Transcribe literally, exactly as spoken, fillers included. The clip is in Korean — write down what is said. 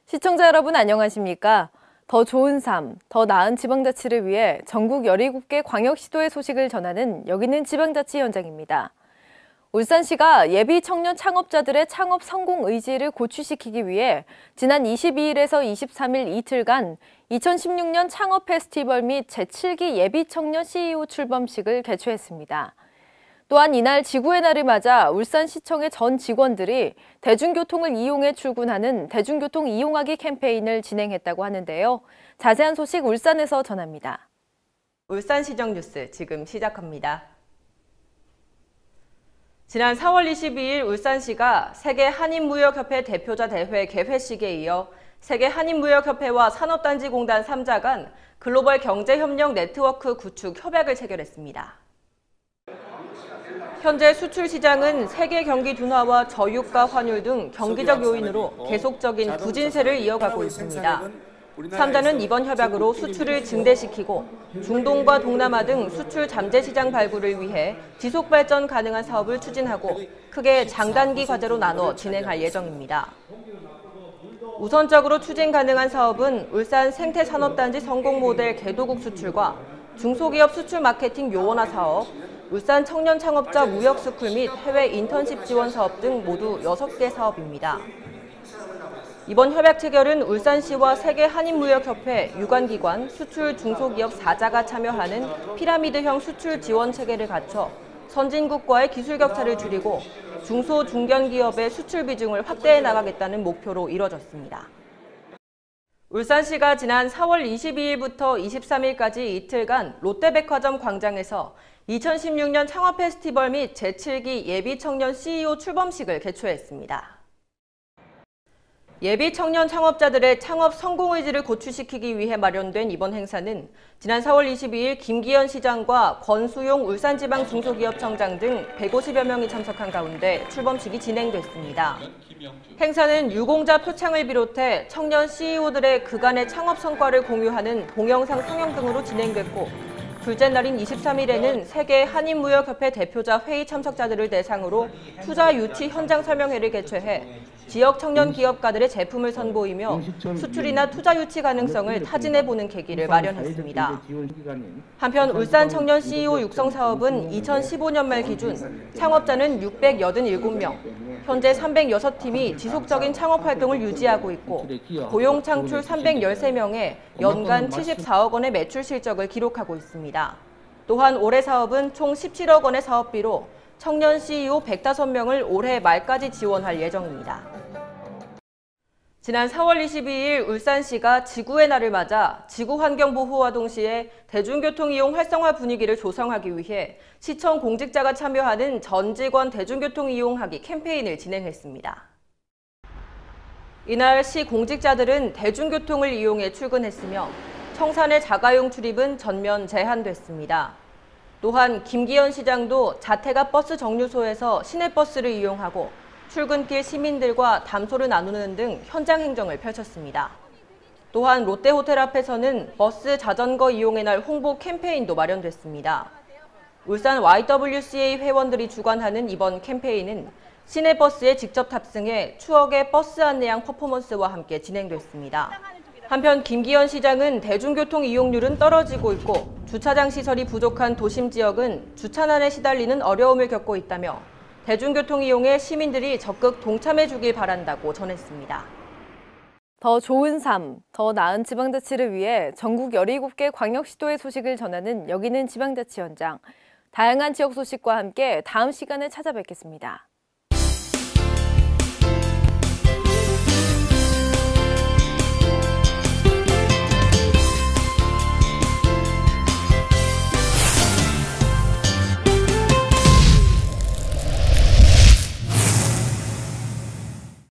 시청자 여러분 안녕하십니까? 더 좋은 삶, 더 나은 지방자치를 위해 전국 열일곱 개 광역시도의 소식을 전하는 여기는 지방자치 현장입니다. 울산시가 예비 청년 창업자들의 창업 성공 의지를 고취시키기 위해 지난 이십이일에서 이십삼일 이틀간 이천십육 년 창업 페스티벌 및 제칠 기 예비 청년 씨이오 출범식을 개최했습니다. 또한 이날 지구의 날을 맞아 울산시청의 전 직원들이 대중교통을 이용해 출근하는 대중교통 이용하기 캠페인을 진행했다고 하는데요. 자세한 소식 울산에서 전합니다. 울산시정 뉴스 지금 시작합니다. 지난 사월 이십이일 울산시가 세계 한인무역협회 대표자 대회 개회식에 이어 세계 한인무역협회와 산업단지공단 삼 자 간 글로벌 경제협력 네트워크 구축 협약을 체결했습니다. 현재 수출 시장은 세계 경기 둔화와 저유가 환율 등 경기적 요인으로 계속적인 부진세를 이어가고 있습니다. 삼 자는 이번 협약으로 수출을 증대시키고 중동과 동남아 등 수출 잠재 시장 발굴을 위해 지속 발전 가능한 사업을 추진하고 크게 장단기 과제로 나눠 진행할 예정입니다. 우선적으로 추진 가능한 사업은 울산 생태산업단지 성공 모델 개도국 수출과 중소기업 수출 마케팅 요원화 사업, 울산 청년 창업자 무역 스쿨 및 해외 인턴십 지원 사업 등 모두 여섯 개 사업입니다. 이번 협약 체결은 울산시와 세계 한인무역협회, 유관기관, 수출 중소기업 사 자가 참여하는 피라미드형 수출 지원 체계를 갖춰 선진국과의 기술 격차를 줄이고 중소 중견기업의 수출 비중을 확대해 나가겠다는 목표로 이뤄졌습니다. 울산시가 지난 사월 이십이일부터 이십삼일까지 이틀간 롯데백화점 광장에서 이천십육 년 창업 페스티벌 및 제칠 기 예비 청년 씨이오 출범식을 개최했습니다. 예비 청년 창업자들의 창업 성공 의지를 고취시키기 위해 마련된 이번 행사는 지난 사월 이십이일 김기현 시장과 권수용 울산지방 중소기업청장 등 백오십여 명이 참석한 가운데 출범식이 진행됐습니다. 행사는 유공자 표창을 비롯해 청년 씨이오들의 그간의 창업 성과를 공유하는 동영상 상영 등으로 진행됐고 둘째 날인 이십삼일에는 세계 한인무역협회 대표자 회의 참석자들을 대상으로 투자 유치 현장 설명회를 개최해 지역 청년 기업가들의 제품을 선보이며 수출이나 투자 유치 가능성을 타진해보는 계기를 마련했습니다. 한편 울산 청년 씨이오 육성 사업은 이천십오 년 말 기준 창업자는 육백팔십칠 명, 현재 삼백육 팀이 지속적인 창업 활동을 유지하고 있고 고용 창출 삼백십삼 명에 연간 칠십사억 원의 매출 실적을 기록하고 있습니다. 또한 올해 사업은 총 십칠억 원의 사업비로 청년 씨이오 백오 명을 올해 말까지 지원할 예정입니다. 지난 사월 이십이일 울산시가 지구의 날을 맞아 지구환경보호와 동시에 대중교통 이용 활성화 분위기를 조성하기 위해 시청 공직자가 참여하는 전 직원 대중교통 이용하기 캠페인을 진행했습니다. 이날 시 공직자들은 대중교통을 이용해 출근했으며 청산의 자가용 출입은 전면 제한됐습니다. 또한 김기현 시장도 자택 버스 정류소에서 시내버스를 이용하고 출근길 시민들과 담소를 나누는 등 현장 행정을 펼쳤습니다. 또한 롯데호텔 앞에서는 버스 자전거 이용의 날 홍보 캠페인도 마련됐습니다. 울산 와이더블유씨에이 회원들이 주관하는 이번 캠페인은 시내버스에 직접 탑승해 추억의 버스 안내양 퍼포먼스와 함께 진행됐습니다. 한편 김기현 시장은 대중교통 이용률은 떨어지고 있고 주차장 시설이 부족한 도심 지역은 주차난에 시달리는 어려움을 겪고 있다며 대중교통 이용에 시민들이 적극 동참해 주길 바란다고 전했습니다. 더 좋은 삶, 더 나은 지방자치를 위해 전국 열일곱 개 광역시도의 소식을 전하는 여기는 지방자치 현장. 다양한 지역 소식과 함께 다음 시간에 찾아뵙겠습니다.